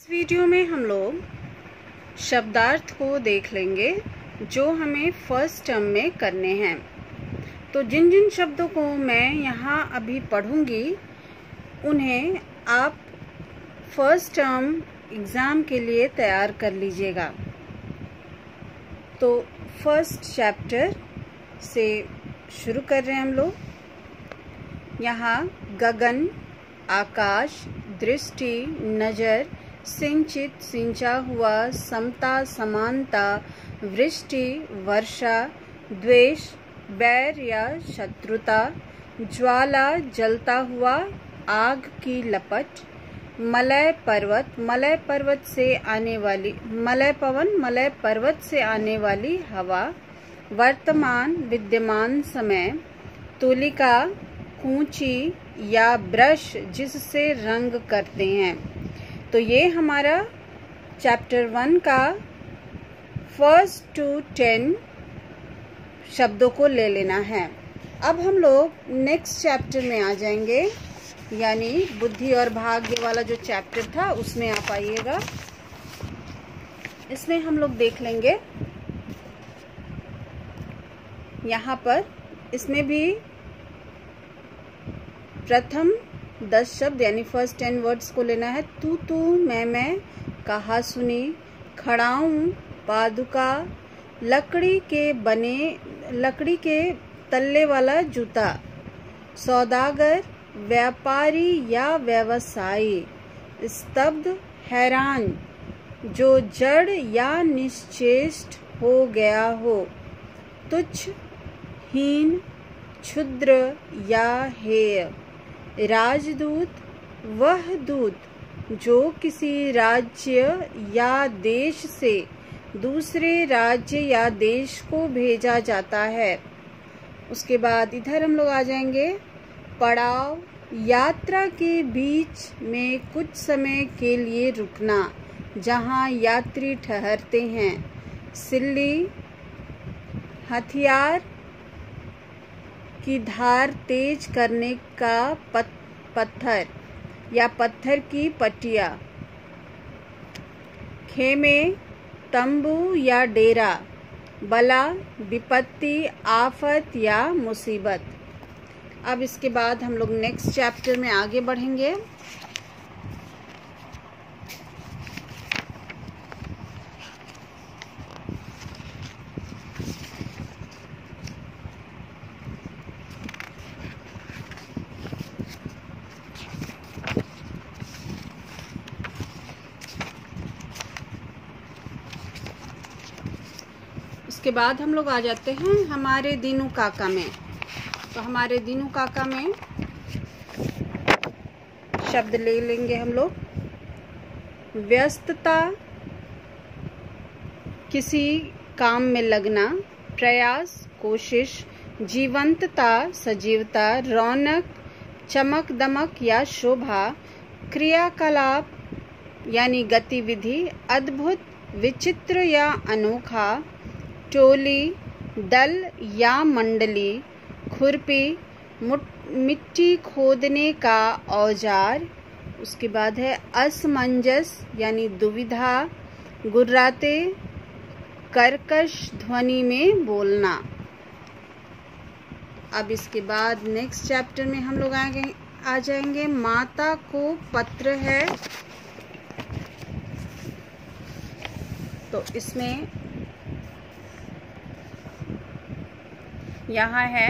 Video में हम लोग शब्दार्थ को देख लेंगे जो हमें फर्स्ट टर्म में करने हैं। तो जिन जिन शब्दों को मैं यहाँ अभी पढ़ूंगी उन्हें आप फर्स्ट टर्म एग्ज़ाम के लिए तैयार कर लीजिएगा। तो फर्स्ट चैप्टर से शुरू कर रहे हैं हम लोग। यहाँ गगन, आकाश, दृष्टि, नज़र, सिंचित, सिंचा हुआ, समता, समानता, वृष्टि, वर्षा, द्वेष, बैर या शत्रुता, ज्वाला, जलता हुआ, आग की लपट, मलय पर्वत, मलय पर्वत से आने वाली, मलय पवन, मलय पर्वत से आने वाली हवा, वर्तमान, विद्यमान समय, तुलिका, कूंची या ब्रश जिससे रंग करते हैं। तो ये हमारा चैप्टर 1 का फर्स्ट टू 10 शब्दों को ले लेना है। अब हम लोग नेक्स्ट चैप्टर में आ जाएंगे, यानी बुद्धि और भाग्य वाला जो चैप्टर था उसमें आप आइएगा। इसमें हम लोग देख लेंगे यहाँ पर, इसमें भी प्रथम 10 शब्द यानी फर्स्ट 10 वर्ड्स को लेना है। तू, मैं, कहा सुनी, खड़ाऊं, पादुका, लकड़ी के तल्ले वाला जूता, सौदागर, व्यापारी या व्यवसायी, स्तब्ध, हैरान, जो जड़ या निश्चेष्ट हो गया हो, तुच्छ, हीन, क्षुद्र या हेय, राजदूत, वह दूत जो किसी राज्य या देश से दूसरे राज्य या देश को भेजा जाता है। उसके बाद इधर हम लोग आ जाएंगे पड़ाव, यात्रा के बीच में कुछ समय के लिए रुकना जहां यात्री ठहरते हैं, सिल्ली, हथियार की धार तेज करने का पत्थर या पत्थर की पटिया, खेमे, तंबू या डेरा, बला, विपत्ति, आफत या मुसीबत। अब इसके बाद हम लोग नेक्स्ट चैप्टर में आगे बढ़ेंगे। उसके बाद हम लोग आ जाते हैं हमारे दीनू काका में। तो हमारे दीनू काका में शब्द ले लेंगे हम लोग। व्यस्तता, किसी काम में लगना, प्रयास, कोशिश, जीवंतता, सजीवता, रौनक, चमक दमक या शोभा, क्रियाकलाप यानी गतिविधि, अद्भुत, विचित्र या अनोखा, टोली, दल या मंडली, खुरपी, मिट्टी खोदने का औजार। उसके बाद है असमंजस यानी दुविधा, गुर्राते, कर्कश ध्वनि में बोलना। अब इसके बाद नेक्स्ट चैप्टर में हम लोग आ जाएंगे माता को पत्र है। तो इसमें यहाँ है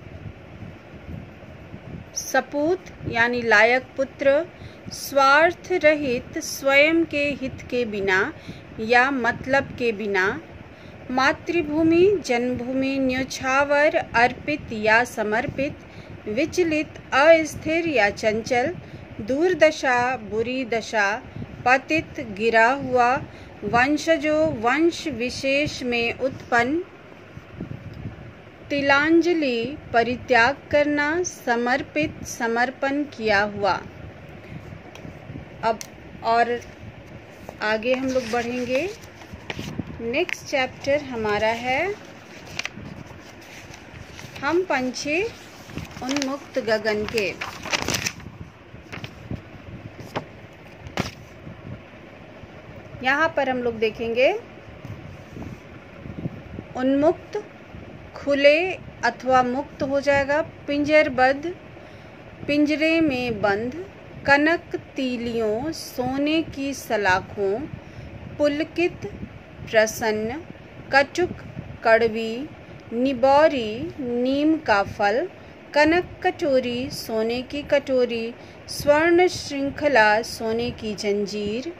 सपूत यानी लायक पुत्र, स्वार्थ रहित, स्वयं के हित के बिना या मतलब के बिना, मातृभूमि, जन्मभूमि, न्योछावर, अर्पित या समर्पित, विचलित, अस्थिर या चंचल, दूरदशा, बुरी दशा, पतित, गिरा हुआ, वंशजों, वंश विशेष में उत्पन्न, तिलांजलि, परित्याग करना, समर्पित, समर्पण किया हुआ। अब और आगे हम लोग बढ़ेंगे। नेक्स्ट चैप्टर हमारा है हम पंछी उन्मुक्त गगन के। यहाँ पर हम लोग देखेंगे उन्मुक्त, खुले अथवा मुक्त हो जाएगा। पिंजरबद्ध, पिंजरे में बंद। कनक तीलियों, सोने की सलाखों। पुलकित, प्रसन्न। कटुक, कड़वी। निबौरी, नीम का फल। कनक कटोरी, सोने की कटोरी। स्वर्ण श्रृंखला, सोने की जंजीर।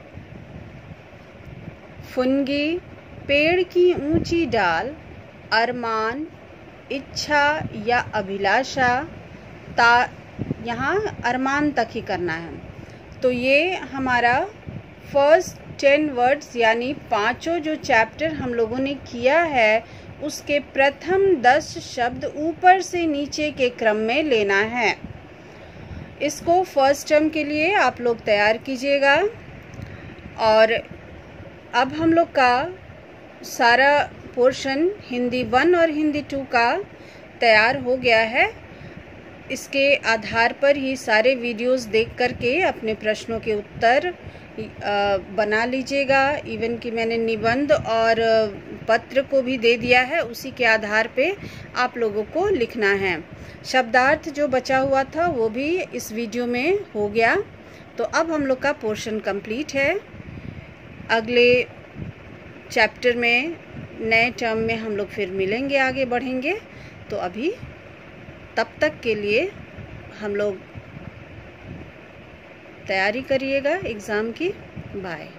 फुनगी, पेड़ की ऊंची डाल। अरमान, इच्छा या अभिलाषा। यहाँ अरमान तक ही करना है। तो ये हमारा फर्स्ट 10 वर्ड्स यानी पांचों जो चैप्टर हम लोगों ने किया है उसके प्रथम 10 शब्द ऊपर से नीचे के क्रम में लेना है। इसको फर्स्ट टर्म के लिए आप लोग तैयार कीजिएगा। और अब हम लोग का सारा पोर्शन हिंदी 1 और हिंदी 2 का तैयार हो गया है। इसके आधार पर ही सारे वीडियोस देख करके अपने प्रश्नों के उत्तर बना लीजिएगा। इवन कि मैंने निबंध और पत्र को भी दे दिया है, उसी के आधार पे आप लोगों को लिखना है। शब्दार्थ जो बचा हुआ था वो भी इस वीडियो में हो गया। तो अब हम लोग का पोर्शन कंप्लीट है। अगले चैप्टर में नए टर्म में हम लोग फिर मिलेंगे, आगे बढ़ेंगे। तो अभी तब तक के लिए हम लोग तैयारी करिएगा एग्ज़ाम की। बाय।